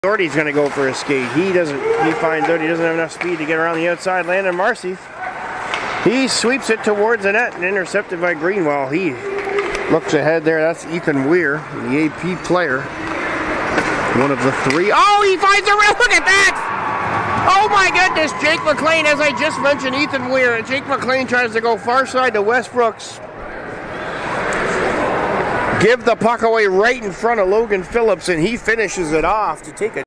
Doherty's going to go for a skate. He finds out he doesn't have enough speed to get around the outside. Landon Marcy. He sweeps it towards the net and intercepted by Greenwell. He looks ahead there. That's Ethan Weir, the AP player. One of the three. Oh, he finds a rail. Look at that! Oh my goodness, Jake McLean, as I just mentioned, Ethan Weir. And Jake McLean tries to go far side to Westbrooks. Give the puck away right in front of Logan Phillips, and he finishes it off to take a